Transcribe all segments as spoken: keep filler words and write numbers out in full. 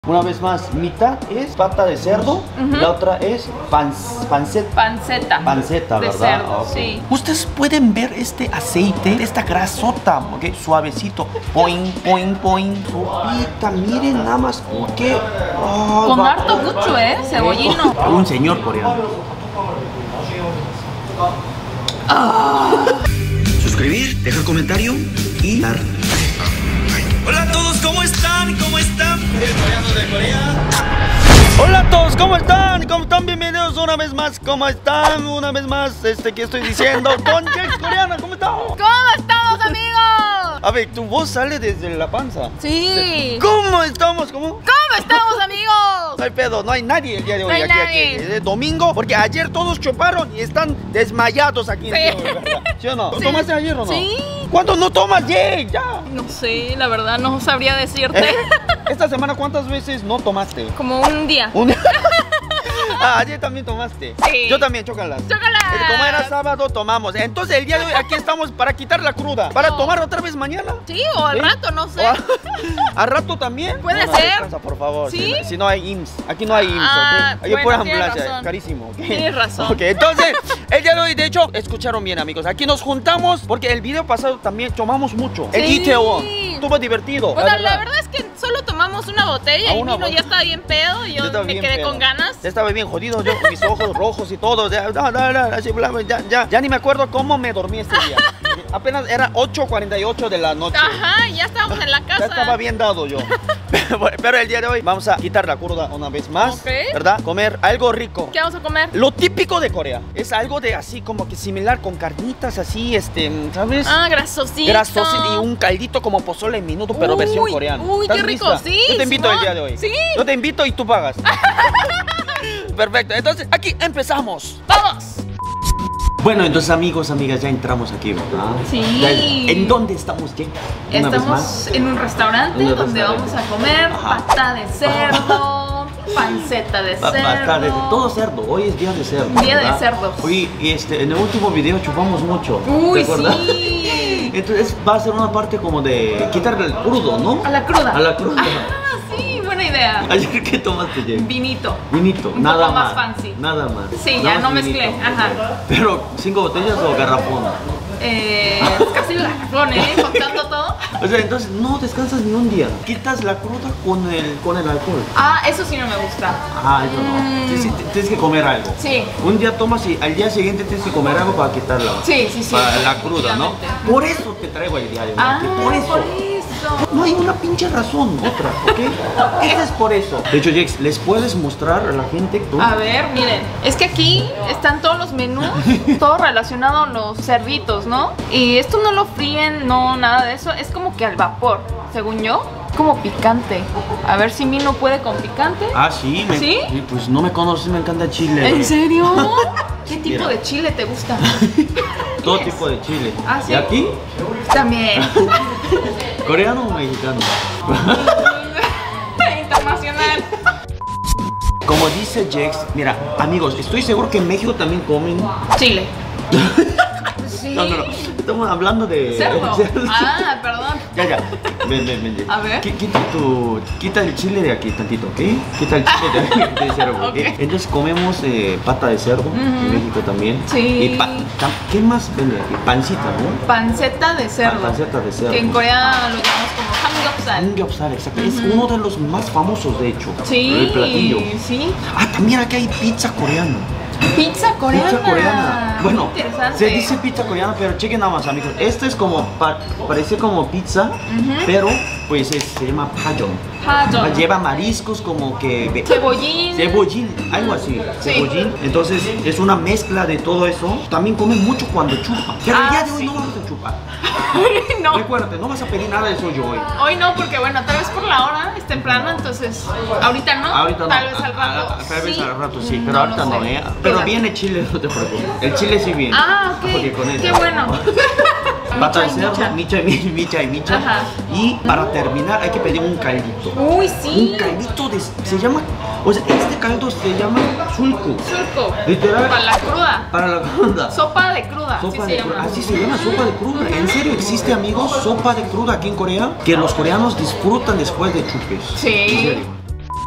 Una vez más, mitad es pata de cerdo, uh-huh. La otra es pan, panceta. Panceta. Panceta, de ¿verdad? Cerdo, okay. Sí. Ustedes pueden ver este aceite, esta grasota, ¿ok? Suavecito. Poing, poing, poing. Sopita, miren nada más. ¿Qué? Oh, Con va. harto mucho, ¿eh? Cebollino. Un señor coreano. Ah. Suscribir, dejar comentario y dar. Hola a todos, ¿cómo están? ¿Cómo están? El coreano de Corea. Hola a todos, ¿cómo están? ¿Cómo están? Bienvenidos una vez más. ¿Cómo están? Una vez más, este que estoy diciendo con Jex Coreana. ¿Cómo estamos? ¿Cómo estamos, amigos? A ver, tu voz sale desde la panza. Sí. ¿Cómo estamos? ¿Cómo? ¿Cómo estamos, amigos? No hay pedo, no hay nadie el día de hoy. No hay aquí, nadie. aquí. Es domingo, porque ayer todos chuparon y están desmayados aquí. Sí. En el ¿verdad? ¿Sí o no? Sí. ¿Tomaste ayer o no? Sí. ¿Cuánto no tomas, Jex? Ya. No sé, la verdad, no sabría decirte. Eh, Esta semana, ¿cuántas veces no tomaste? Como un día. Un... Ah, ayer también tomaste. Sí. Yo también, chócalas. ¡Chócalas! Como era sábado, tomamos. Entonces, el día de hoy aquí estamos para quitar la cruda. ¿Para No. tomar otra vez mañana? Sí, o al ¿Sí? rato, no sé. ¿O a... ¿A rato también? Puede No, no, ser. descansa, por favor. ¿Sí? Si, si no hay I M S S. Aquí no hay I M S S, Ah, ¿ok? Hay bueno, pura tienes ambulancia, razón. carísimo. ¿Ok? Tienes razón. Ok, entonces, el día de hoy, de hecho, escucharon bien, amigos. Aquí nos juntamos porque el video pasado también tomamos mucho. El Sí. I T O. Estuvo divertido. Bueno, la verdad es que solo tomamos una botella Ah, y una Nino botella. ya estaba bien pedo y yo, estaba me bien quedé pedo. con ganas. Ya estaba bien jodido, yo, mis ojos rojos y todo. Ya, no, no, no, así, bla, bla, ya, ya, ya ni me acuerdo cómo me dormí este día. Apenas era ocho cuarenta y ocho de la noche. Ajá, ya estábamos en la casa. Ya estaba bien dado yo. Pero el día de hoy vamos a quitar la cruda una vez más, Ok. ¿verdad? Comer algo rico. ¿Qué vamos a comer? Lo típico de Corea es algo de así como que similar con carnitas así, este, ¿sabes? Ah, grasosito. Grasosito y un caldito como pozole en minuto, pero Uy, versión coreana. uy, ¿Estás qué rico, lista? sí, Yo te invito Simón. el día de hoy. Sí. Yo te invito y tú pagas. Perfecto, entonces aquí empezamos. ¡Vamos! Bueno, entonces amigos, amigas, ya entramos aquí, ¿verdad? Sí. Ya, ¿en dónde estamos, Jake? Una vez más. Estamos en un restaurante En un donde restaurante. vamos a comer Ajá. pata de cerdo, panceta de Pa- cerdo. pata de- todo cerdo, hoy es día de cerdo. Día de ¿verdad? cerdos. Hoy, este, en el último video chupamos mucho. Uy, ¿te acuerdas? sí. Entonces va a ser una parte como de quitarle el crudo, ¿no? A la cruda. A la cruda. Ah, sí, buena idea. Ayer, ¿qué tomaste, Jake? Vinito. Vinito, Un nada poco más más. fancy. Nada más. Sí, Nada ya más no mezclé, vinito. ajá. Pero, ¿cinco botellas o garrafón? Eh, casi la garrafón, ¿eh? Contando todo. O sea, entonces no descansas ni un día. Quitas la cruda con el, con el alcohol. Ah, eso sí no me gusta. Ah, eso no. Mm. Tienes, tienes que comer algo. Sí. Un día tomas y al día siguiente tienes que comer algo para quitarla. Sí, sí, sí. Para la cruda, ¿no? Definitivamente. Por eso te traigo el día de hoy. Ah, por eso. por eso. No hay una pinche razón, otra, ¿ok? Esta es por eso. De hecho, Jex, ¿les puedes mostrar a la gente tú? A ver, miren, es que aquí están todos los menús, todo relacionado a los cerditos, ¿no? Y esto no lo fríen, no, nada de eso, es como que al vapor, según yo, como picante. A ver si Mino puede con picante. Ah, sí. Me, ¿Sí? Pues no me conoces, me encanta el chile. ¿En serio? ¿Qué tipo Mira. de chile te gusta? Todo ¿Qué es? tipo de chile. Ah, ¿sí? ¿Y aquí? También. ¿Coreano o mexicano? Internacional. Como dice Jex, mira, amigos, estoy seguro que en México también comen. Chile. Sí. No, no, no. Estamos hablando de. Cerdo. cerdo. Ah, perdón. Ya, ya. Ven, ven, ven. A ver. Qui- Quita tu. Quita el chile de aquí tantito, ¿ok? Quita el chile de, de cerdo, ¿ok? Ok. Entonces comemos eh, pata de cerdo en Ujú. México también. Sí. Y pa- tam- ¿qué más vende aquí? Pancita, ¿no? Panceta de cerdo. Ah, panceta de cerdo. Que en Corea lo llamamos como samgyeopsal. Samgyeopsal, exacto. Es uno de los más famosos, de hecho. Sí, El platillo. sí. Ah, también aquí hay pizza coreana. Pizza coreana. Pizza coreana. Bueno, Muy interesante. se dice pizza coreana, pero chequen nada más, amigos. Este es como, pa- parece como pizza, Ujú. pero pues es- se llama pajon. Pajon. Lleva mariscos como que... ve- Cebollín. Cebollín, algo así. Sí. Cebollín. Entonces es una mezcla de todo eso. También comen mucho cuando chupan. Pero el Ah, día de hoy sí. no vamos a chupar. No. Recuérdate, no vas a pedir nada de eso yo hoy. Hoy no, porque bueno, tal vez por la hora es temprano, entonces ahorita no. Ahorita no. Tal vez al Ah, rato. ah, Tal vez sí. al rato sí, pero No ahorita lo no, sé. ¿eh? Pero Exacto. viene chile, no te preocupes. El chile sí viene. Ah, ok. Porque con eso. Qué bueno. Pata de Micha y cerdo, micha. micha y mi- micha y micha. Ajá. Y para terminar hay que pedir un caldito. Uy, sí. Un caldito de, se llama, o sea, este caldo se llama sulku. Surco. Literal. Para la cruda. Para la cruda. Sopa de cruda. Sopa así de se cruda. llama. Así se llama, sopa de cruda. ¿En serio existe, amigos, sopa de cruda aquí en Corea? Que los coreanos disfrutan después de chupes. Sí. En serio.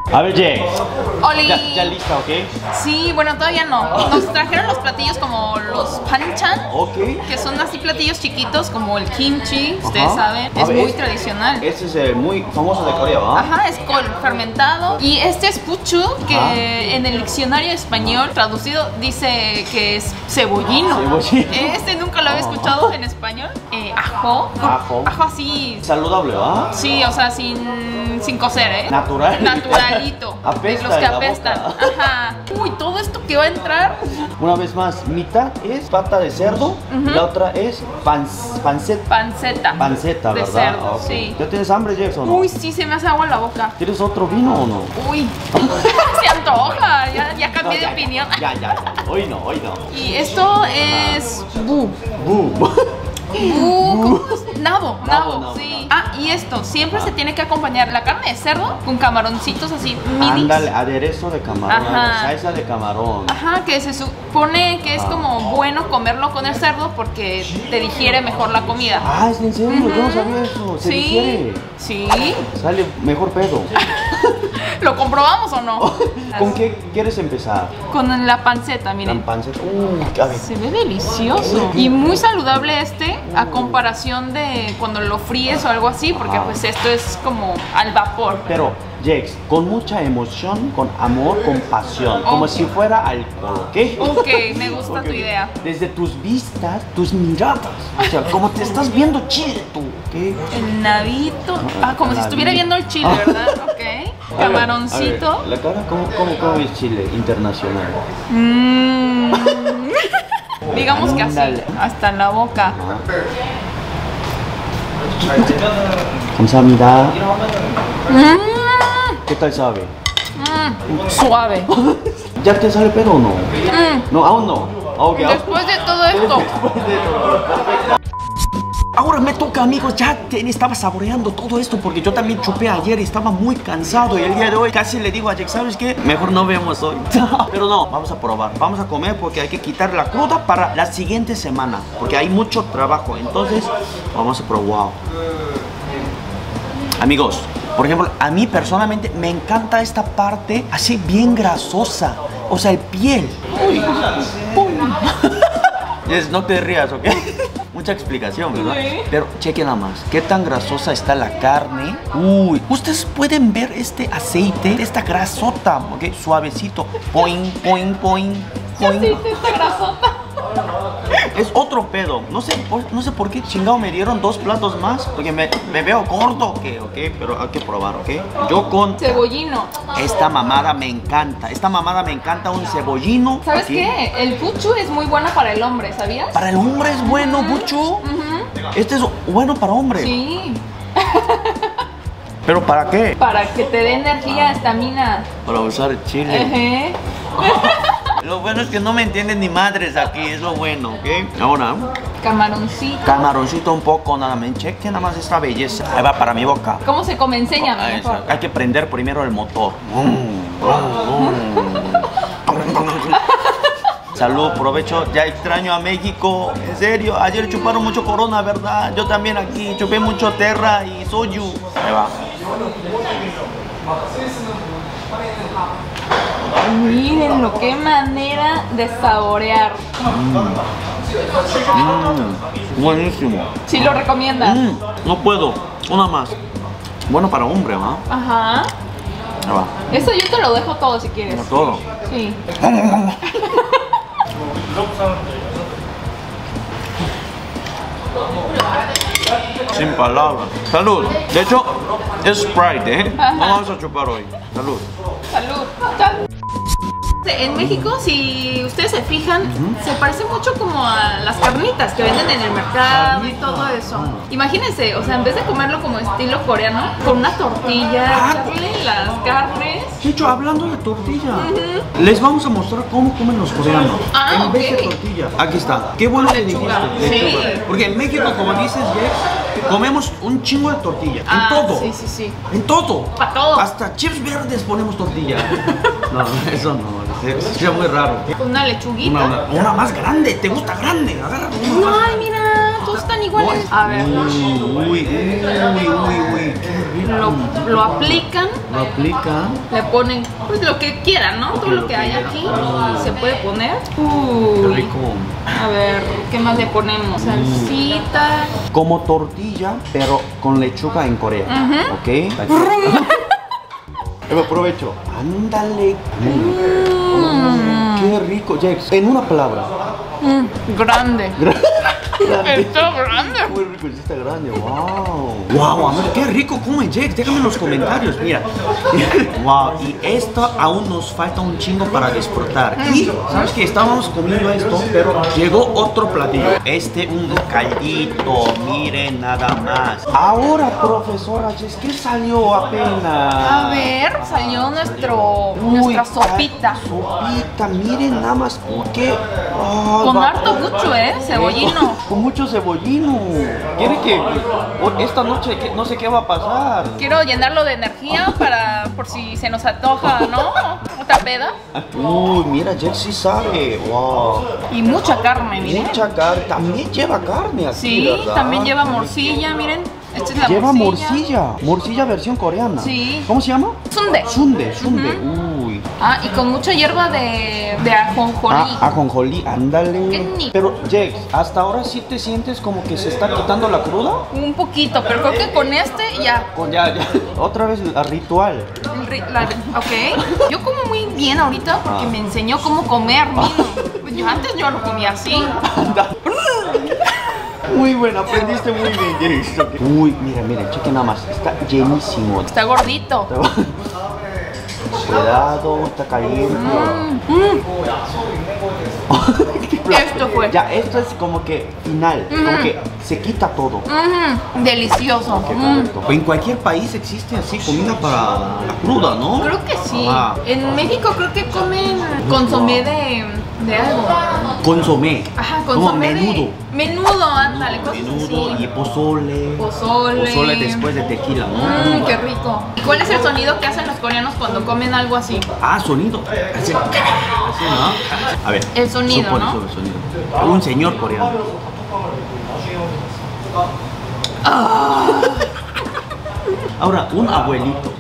A ver, Jax. Oli. Ya, ya lista, ¿ok? Sí, bueno, todavía no. Nos trajeron los platillos como los panchan, Ok. que son así platillos chiquitos como el kimchi, ustedes Ajá. saben. A Es ver, muy es- tradicional. Este es eh, muy famoso de Corea, ¿va? Ajá, es col fermentado. Y este es puchu, que Ajá. en el diccionario español traducido dice que es cebollino. Cebollino. Este nunca lo había escuchado en español. Eh, ajo. Ajo. Ajo así. Saludable, ¿va? Sí, o sea, sin, sin cocer, ¿eh? Natural. Naturalito. Apesta de los que en la apestan. boca. Ajá. Uy, todo esto que va a entrar. Una vez más, mitad es pata de cerdo y la otra es pans- panceta. Panceta. Panceta, de ¿verdad? cerdo, Ok. sí. ¿Ya tienes hambre, Jax, o no? Uy, sí, se me hace agua en la boca. ¿Quieres otro vino o no? Uy, se antoja. Ya, ya cambié No, ya, de opinión. Ya, ya, ya. Hoy no, hoy no. Y esto es bu. Boom. Bu. Nabo, Nabo, nabo, nabo, sí. nabo. Ah, y esto, siempre se tiene que acompañar la carne de cerdo con camaroncitos así minis. Ándale, aderezo de camarón, Ajá. salsa de camarón. Ajá, que se supone que es como bueno comerlo con el cerdo porque te digiere mejor la comida. Ah, es en serio, yo no sabía eso. Se Sí, digiere. sí. Sale mejor pedo. ¿Lo comprobamos o no? ¿Con qué quieres empezar? Con la panceta, La miren. panceta. Uh, a ver. Se ve delicioso y muy saludable este a comparación de cuando lo fríes o algo así, porque Ajá. pues esto es como al vapor. Pero, Jax, con mucha emoción, con amor, con pasión, como Ok. si fuera alcohol, ¿ok? Ok, me gusta tu idea. Desde tus vistas, tus miradas, o sea, como te estás viendo chile tú, ¿ok? El nabito. Ah, como si estuviera viendo el chile, ¿verdad? Ok. A ver, Camaroncito. a ver, la cara, ¿cómo, cómo, cómo es chile internacional? Mm. Digamos que así, Ándale. hasta la boca. 감사합니다. Mm, ¿Qué tal sabe? mm, suave. ¿Ya te sale pedo o no? Mm, No, aún no. Ok, aún- Después de todo esto. Ahora me toca, amigos, ya te- estaba saboreando todo esto porque yo también chupé ayer y estaba muy cansado y el día de hoy casi le digo a Jax, ¿sabes qué? Mejor no vemos hoy. Pero no, vamos a probar, vamos a comer porque hay que quitar la cruda para la siguiente semana porque hay mucho trabajo, entonces vamos a probar. Wow. Amigos, por ejemplo, a mí personalmente me encanta esta parte así bien grasosa, o sea, el piel. Uy. Yes, no te rías, ¿ok? Mucha explicación, ¿verdad? Sí. Pero chequen nada más, qué tan grasosa está la carne. Uy, ustedes pueden ver este aceite, esta grasota, ¿ok? Suavecito. Poing, poing, poing, poing. Sí, sí, esta grasota. Es otro pedo. No sé, por- no sé por qué chingado me dieron dos platos más. Porque me, me veo gordo, ¿ok? ¿ok? Pero hay que probar, ¿ok? Yo con Cebollino. esta mamada me encanta. Esta mamada me encanta un cebollino. ¿Sabes aquí. qué? El puchu es muy bueno para el hombre, ¿sabías? Para el hombre es bueno, Buchu. Este es bueno para hombre. Sí. ¿Pero para qué? Para que te dé energía, estamina. Para usar el chile. Ajá. Lo bueno es que no me entienden ni madres aquí, es lo bueno, ¿ok? Ahora, Camaroncito. camaroncito un poco, nada más. Cheque nada más esta belleza. Ahí va para mi boca. ¿Cómo se come? Enséñame Ah, mejor. esa. Hay que prender primero el motor. Salud, provecho. Ya extraño a México. En serio, ayer chuparon mucho corona, ¿verdad? Yo también aquí chupé mucho terra y soyu. Ahí va. Mírenlo, qué manera de saborear. Mm, buenísimo. Sí lo recomiendas. Mm, no puedo. Una más. Bueno para hombre, ¿va? Ajá. Ahí va. Eso yo te lo dejo todo si quieres. Como todo. Sí. Sin palabras. Salud. De hecho, es Sprite, ¿eh? No vamos a chupar hoy. Salud. Salud. Salud. En México, si ustedes se fijan, se parece mucho como a las carnitas que venden en el mercado y todo eso. Imagínense, o sea, en vez de comerlo como estilo coreano, con una tortilla, Ah, echarle las carnes. De hecho, hablando de tortilla, les vamos a mostrar cómo comen los coreanos. Ah, en vez de ok. tortilla. Aquí está. Qué bueno que dijiste. Lechuga. lechuga. Sí. Porque en México, como dices, Jeff, comemos un chingo de tortilla. Ah, en todo. sí, sí, sí. En todo. Pa' todo. Hasta chips verdes ponemos tortilla. No, eso no. Es muy raro. Una lechuguita. Una, una- una más grande. ¿Te gusta grande? Agarra una más. Ay, mira, todos están iguales. A ver. Uy, uy, uy, uy, uy. Qué lo, lo aplican, Lo aplican. le ponen pues lo que quieran, ¿no? Todo lo que hay aquí se puede poner. Qué Uy. rico. A ver, ¿qué más le ponemos? Salsita. Como tortilla, pero con lechuga en Corea. Ujú. ¿Ok? Eva, aprovecho. Ándale. Mm. Qué rico, Jax. En una palabra. Mm, grande. Grande. Está grande. Muy rico, sí está grande. Wow. Wow, amor, qué rico come Jax. Déjame en los comentarios, mira. Wow, y esto aún nos falta un chingo para disfrutar. Y, ¿sabes qué? Estábamos comiendo esto, pero llegó otro platillo. Este, un caldito. Miren, nada más. Ahora, profesora Jax, ¿qué salió apenas? A ver, salió nuestro, Uy, nuestra sopita. Sopita, miren nada más porque. Oh, Con va- harto mucho, ¿eh? Cebollino. Con mucho cebollino. Quiere que o- esta noche que- no sé qué va a pasar. Quiero llenarlo de energía para por si se nos antoja, ¿no? Otra peda. Uy, mira, Jack sí sabe. Wow. Y mucha carne, miren. Mucha carne. También lleva carne aquí, Sí, ¿verdad? también lleva morcilla, miren. Esta es la Lleva morcilla. morcilla. Morcilla versión coreana. Sí. ¿Cómo se llama? Sunde. Sunde, sunde. Uy. Ah, y con mucha hierba de, de ajonjolí. Ah, ajonjolí, ándale. Qué ni- Pero, Jax, ¿hasta ahora sí te sientes como que se está quitando la cruda? Un poquito, pero creo que con este ya. Con ya, ya. Otra vez la ritual. el ri- la- ok. Yo como muy bien ahorita porque me enseñó cómo comer, mira. Yo antes yo lo comía así. Anda. Muy bueno, aprendiste muy bien, Jax. Uy, mira, mira, cheque nada más. Está llenísimo. Está gordito. Cuidado, está caliente. Mm. Esto fue. Ya, esto es como que final, como que se quita todo. Mm, delicioso. Qué Mm. correcto. En cualquier país existe así comida para la cruda, ¿no? Creo que sí. Ah. En México creo que comen consomé de, de algo. Consomé. Ajá, Como consomé menudo. de... Menudo, ándale, cosas Menudo así. y pozole. Pozole. Pozole después de tequila, ¿no? Mmm, qué rico. ¿Y cuál es el sonido que hacen los coreanos cuando comen algo así? Ah, sonido. Así, así, ¿no? A ver. El sonido, supone ¿no? sobre el sonido. Un señor coreano. Ahora, un abuelito.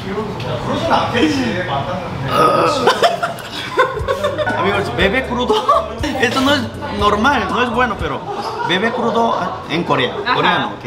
Amigos, bebé crudo. Esto no es normal, no es bueno, pero bebé crudo en Corea. Ajá. Coreano, ¿ok?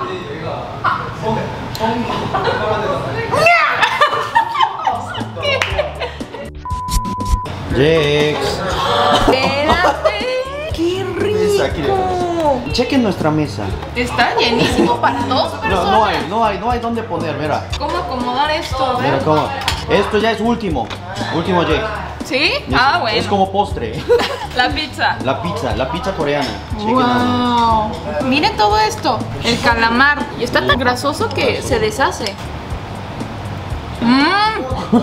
Jax. Espérate. ¡Qué rico! Chequen nuestra mesa. Está llenísimo para dos personas. No, no hay, no hay, no hay dónde poner, mira. ¿Cómo acomodar esto? A Mira ver. cómo. Esto ya es último. Último, Jax. ¿Sí? Es- Ah, bueno. Es como postre. La pizza. La pizza, la pizza coreana. Chequen nada más. Wow. Miren todo esto. El calamar. Y está tan grasoso que se deshace. Mmm.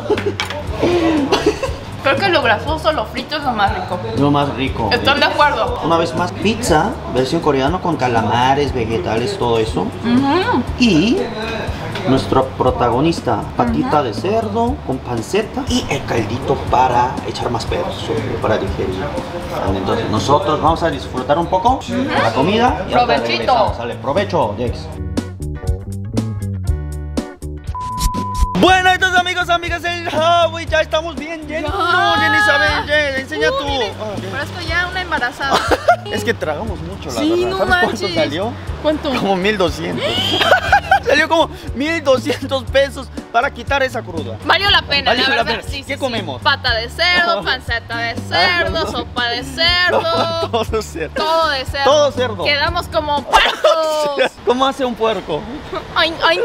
Creo que lo grasoso, lo frito es lo más rico. Lo más rico. ¿Están de acuerdo? Una vez más, pizza, versión coreana con calamares, vegetales, todo eso. Ujú. Y nuestro protagonista, patita de cerdo con panceta y el caldito para echar más pedazo, para digerir. Entonces nosotros vamos a disfrutar un poco la comida y ahorita Provechito. regresamos. Sale, provecho, Jax. Bueno, entonces amigos, amigas del Huawei, ya estamos bien llenos. Ya. Jenny, Isabel, Jen, enseña Uh, tú. miren, Ah, ok. pero esto ya una embarazada. Es que tragamos mucho, la Sí, verdad. no ¿Sabes cuánto manches. salió? ¿Cuánto? Como mil doscientos. Salió como mil doscientos pesos para quitar esa cruda. Valió la pena, Valió la la verdad. pena. Sí, ¿Qué sí, sí. comemos? Pata de cerdo, panceta de cerdo, sopa de cerdo, Todo cerdo. todo de cerdo. Todo cerdo. Quedamos como puercos. ¿Cómo hace un puerco? Ay, ay.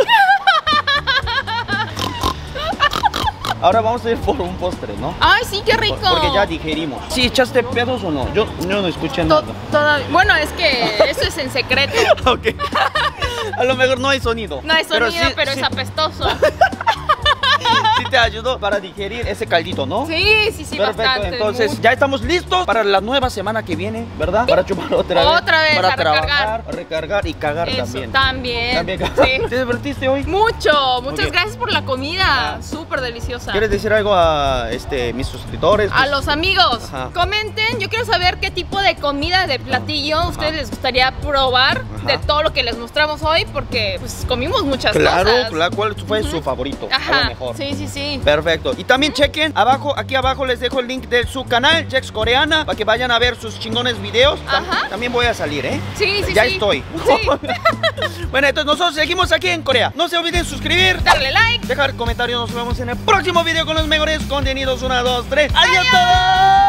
Ahora vamos a ir por un postre, ¿no? Ay, sí, qué rico. Porque ya digerimos. ¿Sí echaste pedos o no? Yo, yo no escuché To- nada. toda- Bueno, es que eso es en secreto. Ok. A lo mejor no hay sonido. No hay sonido, sí- pero sí- es apestoso. sí te ayudó para digerir ese caldito, ¿no? Sí, sí, sí, Perfecto, bastante. entonces mucho. ya estamos listos para la nueva semana que viene, ¿verdad? Para chupar otra vez. Otra vez, para a recargar. trabajar, a recargar y cagar Eso, también. también. También. Sí. ¿Te divertiste hoy? Mucho, muchas Ok. gracias por la comida, súper deliciosa. ¿Quieres decir algo a este, mis suscriptores? A los amigos, Ajá. comenten, yo quiero saber qué tipo de comida, de platillo a ustedes les gustaría probar. de todo lo que les mostramos hoy, porque pues comimos muchas Claro, cosas. claro, ¿cuál fue su favorito? A Ajá, lo mejor. sí, sí, sí. Perfecto. Y también chequen abajo, aquí abajo les dejo el link de su canal, Jex Coreana, para que vayan a ver sus chingones videos. Tam- Ajá. También voy a salir, ¿eh? Sí, sí, Ya sí. estoy. Sí. Bueno, entonces nosotros seguimos aquí en Corea. No se olviden suscribir, Darle like. dejar comentarios. Nos vemos en el próximo video con los mejores contenidos. Una, dos, tres. ¡Adiós! ¡Adiós!